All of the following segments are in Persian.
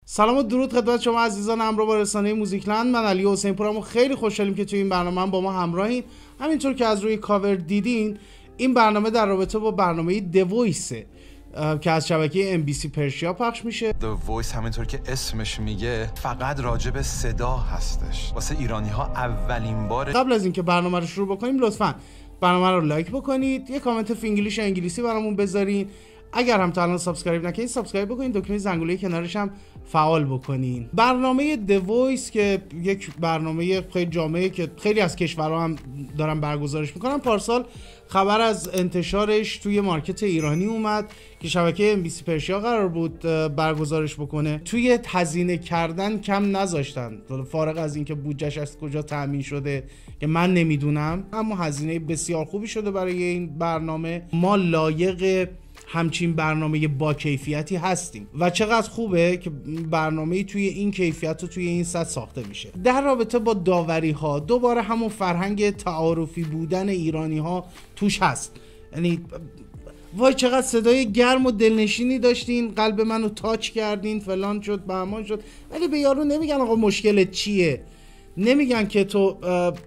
سلام و درود خدمت شما عزیزان همراه با رسانه موزیکلند. من علی حسین پورم و خیلی خوشحالیم که توی این برنامه با ما همراهین. همینطور که از روی کاور دیدین، این برنامه در رابطه با برنامه The Voice که از شبکه MBC پرشیا پخش میشه. The Voice همینطور که اسمش میگه فقط راجع به صدا هستش. واسه ایرانی ها اولین باره. قبل از اینکه برنامه رو شروع بکنیم لطفاً برنامه رو لایک بکنید، یه کامنت فینگلیش انگلیسی برامون بذارین. اگر هم تا الان سابسکرایب نکنید سابسکرایب بکنید، دکمه زنگوله کنارش هم فعال بکنین. برنامه The Voice که یک برنامه خیلی جامعه که خیلی از کشورها هم دارن برگزارش میکنن، پارسال خبر از انتشارش توی مارکت ایرانی اومد که شبکه MBC پرشیا قرار بود برگزارش بکنه. توی هزینه کردن کم نذاشتن، فارغ از اینکه بودجهش از کجا تامین شده که من نمیدونم، اما هزینه بسیار خوبی شده برای این برنامه. ما لایق همچین برنامه با کیفیتی هستیم و چقدر خوبه که برنامه توی این کیفیت و توی این سطح ساخته میشه. در رابطه با داوری ها دوباره همون فرهنگ تعارفی بودن ایرانی ها توش هست. یعنی وای چقدر صدای گرم و دلنشینی داشتین، قلب منو تاچ کردین، فلان شد بهمان شد، ولی به یارو نمیگن آقا مشکلت چیه، نمیگن که تو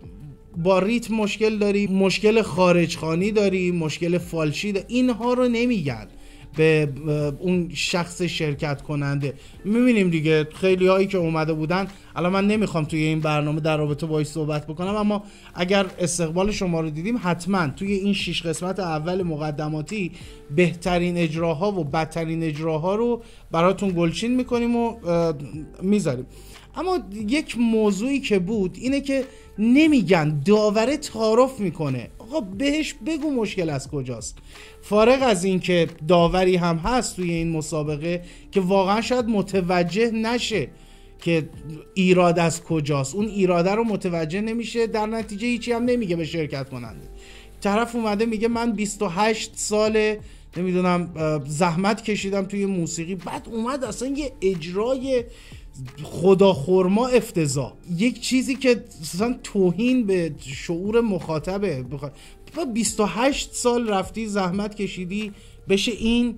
با ریتم مشکل داری، مشکل خارجخوانی داری، مشکل فالشی داری. اینها رو نمیگن به اون شخص شرکت کننده. میبینیم دیگه خیلی هایی که اومده بودن، الان من نمیخوام توی این برنامه در رابطه باهاش صحبت بکنم، اما اگر استقبال شما رو دیدیم حتما توی این 6 قسمت اول مقدماتی بهترین اجراها و بدترین اجراها رو براتون گلچین میکنیم و میذاریم. اما یک موضوعی که بود اینه که نمیگن داوره تعارف میکنه. آقا بهش بگو مشکل از کجاست. فارغ از این که داوری هم هست توی این مسابقه که واقعا شاید متوجه نشه که ایراد از کجاست، اون ایراده رو متوجه نمیشه، در نتیجه هیچی هم نمیگه به شرکت کننده. طرف اومده میگه من 28 ساله نمیدونم زحمت کشیدم توی موسیقی، بعد اومد اصلا یه اجرای خداخورما افتضاح، یک چیزی که اصلا توهین به شعور مخاطبه. 28 سال رفتی زحمت کشیدی بشه این،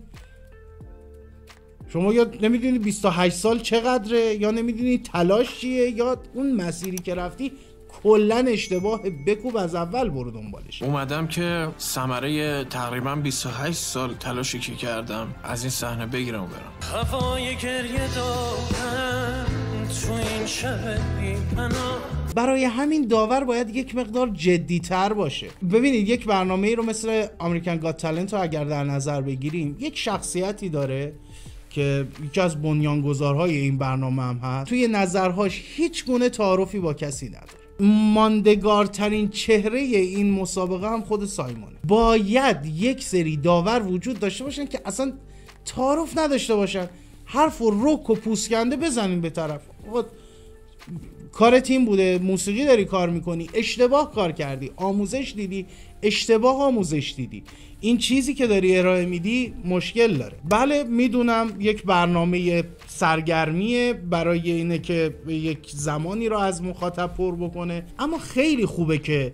شما یا نمیدونی 28 سال چقدره، یا نمیدونی تلاش چیه، یا اون مسیری که رفتی کلن اشتباه، بکوب از اول برو دنبالش. اومدم که ثمره تقریبا 28 سال تلاشی که کردم از این صحنه بگیرم و برم. هوای گریه دارم تو این شب بی‌پناه. برای همین داور باید یک مقدار جدی‌تر باشه. ببینید یک برنامه‌ای رو مثل امریکن گات تالنت رو اگر در نظر بگیریم، یک شخصیتی داره که یکی از بنیانگذارهای این برنامه هم هست، توی نظرهاش هیچ گونه تعارفی با کسی نداره. ماندگارترین چهره این مسابقه هم خود سایمونه. باید یک سری داور وجود داشته باشن که اصلا تعارف نداشته باشن، حرف و رک و پوسکنده بزنین به طرف. کار تیم بوده، موسیقی داری کار میکنی، اشتباه کار کردی، آموزش دیدی، اشتباه آموزش دیدی، این چیزی که داری ارائه میدی مشکل داره. بله میدونم یک برنامه سرگرمیه برای اینه که یک زمانی رو از مخاطب پر بکنه، اما خیلی خوبه که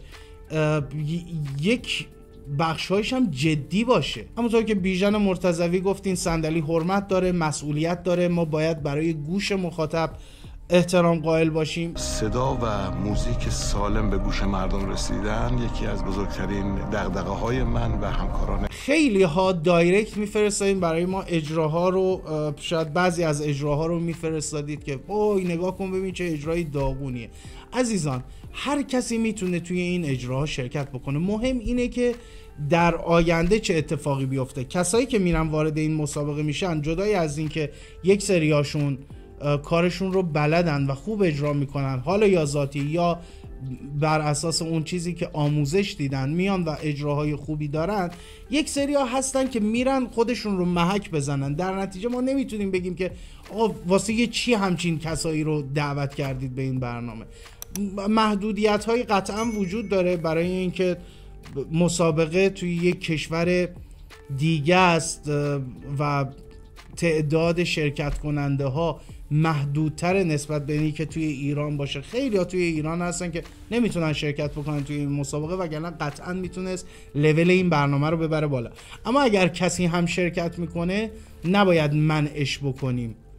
یک بخشایش هم جدی باشه. همونطور که بیژن مرتضوی گفت این صندلی حرمت داره، مسئولیت داره، ما باید برای گوش مخاطب احترام قائل باشیم. صدا و موزیک سالم به گوش مردم رسیدن یکی از بزرگترین دغدغه‌های من و همکاران. خیلی ها دایرکت میفرستادین برای ما اجراها رو، شاید بعضی از اجراها رو میفرستادید که اوه نگاه کن ببین چه اجرای داغونیه. عزیزان هر کسی میتونه توی این اجراها شرکت بکنه، مهم اینه که در آینده چه اتفاقی بیفته. کسایی که میرن وارد این مسابقه میشن، جدای از این که یک سریاشون کارشون رو بلدن و خوب اجرا میکنن، حالا یا ذاتی یا بر اساس اون چیزی که آموزش دیدن میان و اجراهای خوبی دارن، یک سری ها هستن که میرن خودشون رو محک بزنن. در نتیجه ما نمیتونیم بگیم که آقا واسه چی همچین کسایی رو دعوت کردید به این برنامه. محدودیت های قطعا وجود داره برای اینکه مسابقه توی یک کشور دیگه است و تعداد شرکت کننده ها محدودتر نسبت به اینی که توی ایران باشه. خیلی ها توی ایران هستن که نمیتونن شرکت بکنن توی این مسابقه، وگرنه قطعا میتونست لول این برنامه رو ببره بالا. اما اگر کسی هم شرکت میکنه نباید منعش بکنیم.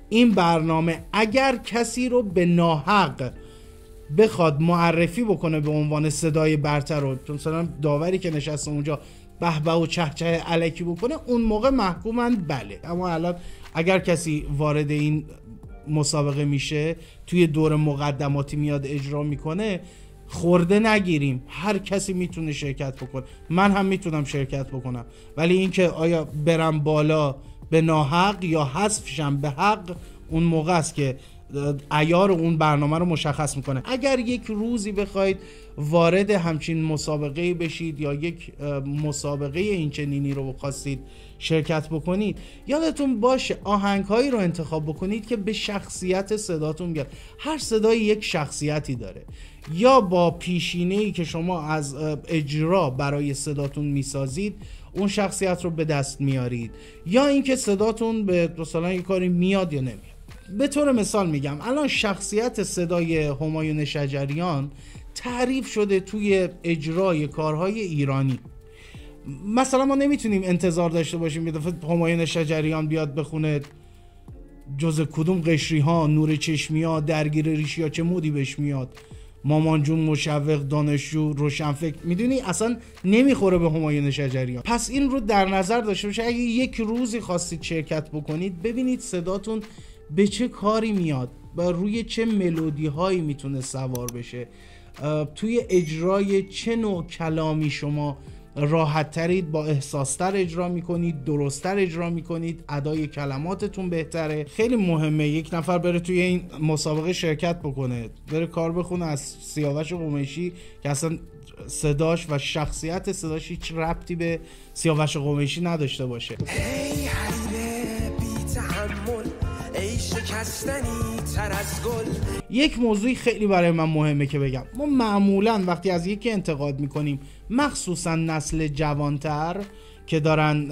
این برنامه اگر کسی رو به ناحق بخواد معرفی بکنه به عنوان صدای برتر رو، چون مثلا داوری که نشسته اونجا به به و چهچه الکی بکنه، اون موقع محکومن بله. اما الان اگر کسی وارد این مسابقه میشه، توی دور مقدماتی میاد اجرا میکنه، خورده نگیریم، هر کسی میتونه شرکت بکنه، من هم میتونم شرکت بکنم، ولی اینکه آیا برم بالا به ناحق یا حذفشم به حق، اون موقع است که عیار اون برنامه رو مشخص میکنه. اگر یک روزی بخواید وارد همچین مسابقه بشید یا یک مسابقه این چنینی رو بخواستید شرکت بکنید، یادتون باشه آهنگهایی رو انتخاب بکنید که به شخصیت صداتون بیاد. هر صدایی یک شخصیتی داره، یا با پیشینه‌ای که شما از اجرا برای صداتون میسازید اون شخصیت رو به دست میارید، یا اینکه صداتون به مثلا یک کاری میاد یا نمیاد. به طور مثال میگم الان شخصیت صدای همایون شجریان تعریف شده توی اجرای کارهای ایرانی. مثلا ما نمیتونیم انتظار داشته باشیم یه دفعه همایون شجریان بیاد بخونه جز کدوم قشری ها، نور چشمی ها، درگیر ریشی ها، چه مودی بهش میاد، مامان جون، مشوق، دانشجو، روشنفکر. میدونی اصلا نمیخوره به همایون شجریان. پس این رو در نظر داشته باشید. اگه یک روزی خواستید شرکت بکنید، ببینید صداتون به چه کاری میاد و روی چه ملودی هایی میتونه سوار بشه، توی اجرای چه نوع کلامی شما راحت ترید، با احساستر اجرا میکنید، درستتر اجرا میکنید، ادای کلماتتون بهتره. خیلی مهمه یک نفر بره توی این مسابقه شرکت بکنه، بره کار بخونه از سیاوش قمیشی که اصلا صداش و شخصیت صداش هیچ ربطی به سیاوش قمیشی نداشته باشه. ای حلیمه بی تحمل، ای شکستنی تر از گل. یک موضوعی خیلی برای من مهمه که بگم، ما معمولا وقتی از یکی انتقاد میکنیم، مخصوصا نسل جوانتر که دارن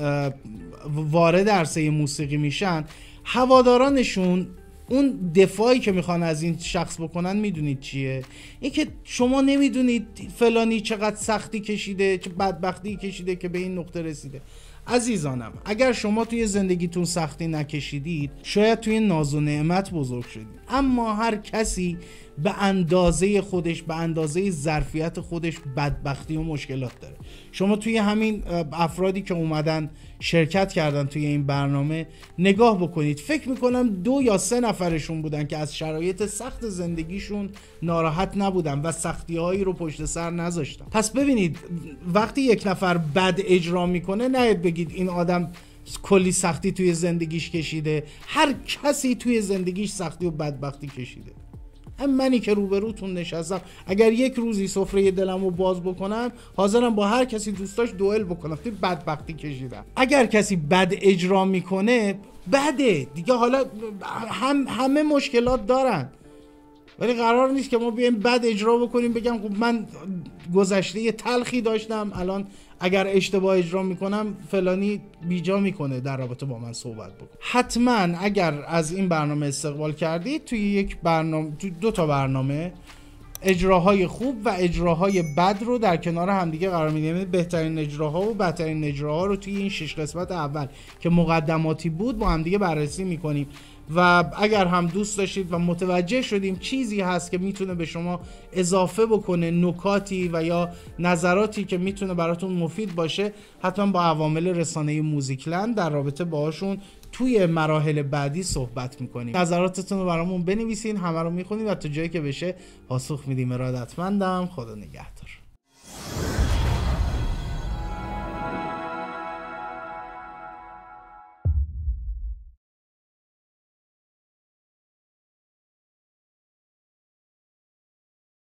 وارد عرصه موسیقی میشن، هوادارانشون اون دفاعی که میخوان از این شخص بکنن میدونید چیه؟ این که شما نمیدونید فلانی چقدر سختی کشیده، چه بدبختی کشیده که به این نقطه رسیده. عزیزانم، اگر شما توی زندگیتون سختی نکشیدید، شاید توی ناز و نعمت بزرگ شدید، اما هر کسی به اندازه خودش، به اندازه ظرفیت خودش بدبختی و مشکلات داره. شما توی همین افرادی که اومدن شرکت کردن توی این برنامه نگاه بکنید، فکر میکنم 2 یا 3 نفرشون بودن که از شرایط سخت زندگیشون ناراحت نبودن و سختی هایی رو پشت سر نذاشتن. پس ببینید وقتی یک نفر بد اجرا میکنه، نهید بگید این آدم کلی سختی توی زندگیش کشیده. هر کسی توی زندگیش سختی و بدبختی کشیده. منی که روبروتون نشستم، اگر یک روزی سفره دلم رو باز بکنم، حاضرم با هر کسی دوستاش دوئل بکنم. توی بدبختی کشیدم. اگر کسی بد اجرا میکنه، بده دیگه. حالا همه مشکلات دارن، ولی قرار نیست که ما بیایم بد اجرا بکنیم، بگم خب من گذشته یه تلخی داشتم، الان اگر اشتباه اجرا میکنم فلانی بیجا میکنه در رابطه با من صحبت بکن. حتما اگر از این برنامه استقبال کردید، توی یک برنامه، توی 2 تا برنامه، اجراهای خوب و اجراهای بد رو در کنار همدیگه قرار میدیم. بهترین اجراها و بدترین اجراها رو توی این 6 قسمت اول که مقدماتی بود با همدیگه بررسی میکنیم و اگر هم دوست داشتید و متوجه شدیم چیزی هست که میتونه به شما اضافه بکنه، نکاتی و یا نظراتی که میتونه براتون مفید باشه، حتما با عوامل رسانه موزیکلند در رابطه باهاشون توی مراحل بعدی صحبت میکنیم. نظراتتون رو برامون بنویسین، همه رو میخونیم و تا جایی که بشه پاسخ میدیم. ارادتمندم. خدا نگهدار.